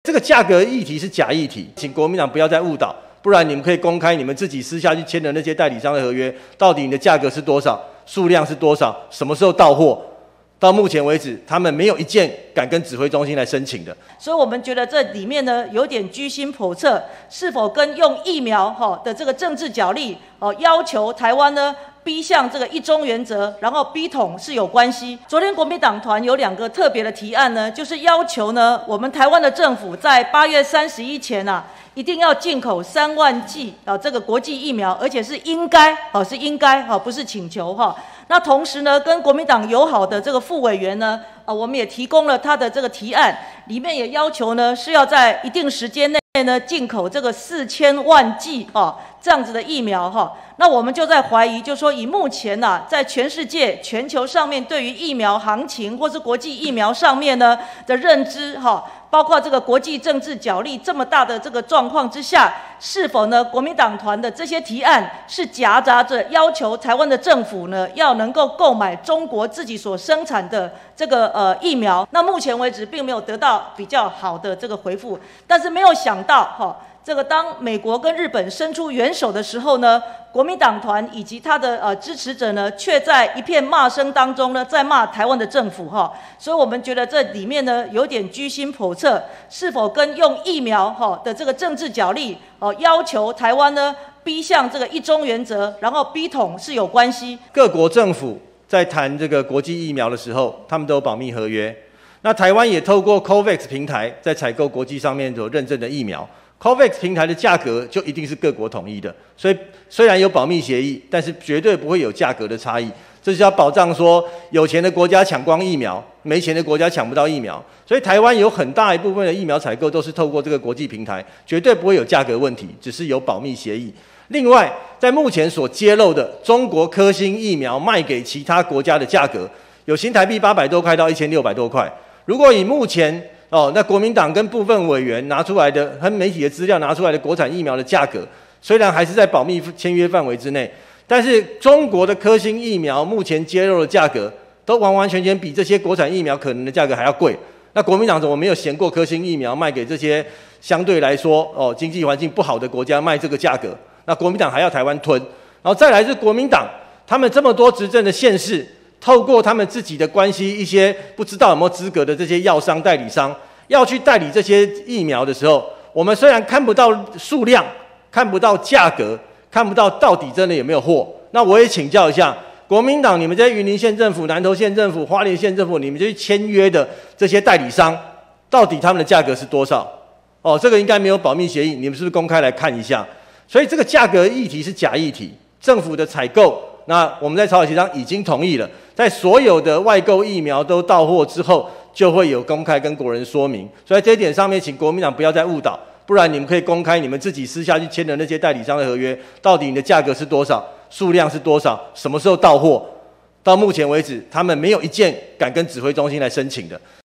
这个价格议题是假议题，请国民党不要再误导，不然你们可以公开你们自己私下去签的那些代理商的合约，到底你的价格是多少，数量是多少，什么时候到货？到目前为止，他们没有一件敢跟指挥中心来申请的。 所以我们觉得这里面呢有点居心叵测，是否跟用疫苗的这个政治角力要求台湾呢逼向这个一中原则，然后逼统是有关系。昨天国民党团有2个特别的提案呢，就是要求呢我们台湾的政府在8月31前一定要进口3万剂这个国际疫苗，而且是应该不是请求那同时呢，跟国民党友好的这个副委员呢，我们也提供了他的这个提案，里面也要求呢是要在一定时间内呢进口这个4000万剂这样子的疫苗那我们就在怀疑，就说以目前在全世界、全球上面对于疫苗行情或是国际疫苗上面呢的认知包括这个国际政治角力这么大的这个状况之下，是否呢国民党团的这些提案是夹杂着要求台湾的政府呢要能够购买中国自己所生产的这个疫苗？那目前为止并没有得到比较好的这个回复，但是没有想到这个当美国跟日本伸出援手的时候呢，国民党团以及他的支持者呢，却在一片骂声当中呢，在骂台湾的政府所以我们觉得这里面呢有点居心叵测，是否跟用疫苗的这个政治角力要求台湾呢逼向这个一中原则，然后逼统是有关系。 各国政府在谈这个国际疫苗的时候，他们都有保密合约。那台湾也透过 COVAX 平台在采购国际上面所认证的疫苗。COVAX 平台的价格就一定是各国统一的，所以虽然有保密协议，但是绝对不会有价格的差异。这是要保障说，有钱的国家抢光疫苗，没钱的国家抢不到疫苗。所以台湾有很大一部分的疫苗采购都是透过这个国际平台，绝对不会有价格问题，只是有保密协议。另外，在目前所揭露的中国科兴疫苗卖给其他国家的价格，有新台币800多块到1600多块。如果以目前那国民党跟部分委员拿出来的和媒体的资料拿出来的国产疫苗的价格，虽然还是在保密签约范围之内，但是中国的科兴疫苗目前揭露的价格，都完完全全比这些国产疫苗可能的价格还要贵。那国民党怎么没有嫌过科兴疫苗卖给这些相对来说经济环境不好的国家卖这个价格？那国民党还要台湾吞，然后再来是国民党，他们这么多执政的县市，透过他们自己的关系，一些不知道有没有资格的这些药商、代理商，要去代理这些疫苗的时候，我们虽然看不到数量，看不到价格，看不到到底真的有没有货。那我也请教一下国民党，你们在云林县政府、南投县政府、花莲县政府，你们去签约的这些代理商，到底他们的价格是多少？这个应该没有保密协议，你们是不是公开来看一下？所以这个价格议题是假议题，政府的采购。那我们在朝野协商已经同意了，在所有的外购疫苗都到货之后，就会有公开跟国人说明。所以在这一点上面，请国民党不要再误导，不然你们可以公开你们自己私下去签的那些代理商的合约，到底你的价格是多少，数量是多少，什么时候到货？到目前为止，他们没有一件敢跟指挥中心来申请的。